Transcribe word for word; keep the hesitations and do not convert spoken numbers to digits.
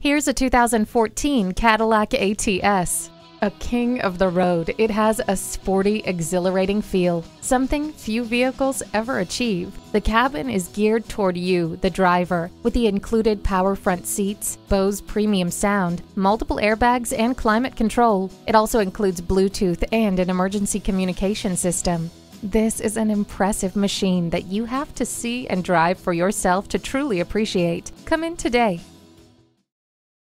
Here's a two thousand fourteen Cadillac A T S. A king of the road, it has a sporty, exhilarating feel, something few vehicles ever achieve. The cabin is geared toward you, the driver, with the included power front seats, Bose premium sound, multiple airbags, and climate control. It also includes Bluetooth and an emergency communication system. This is an impressive machine that you have to see and drive for yourself to truly appreciate. Come in today.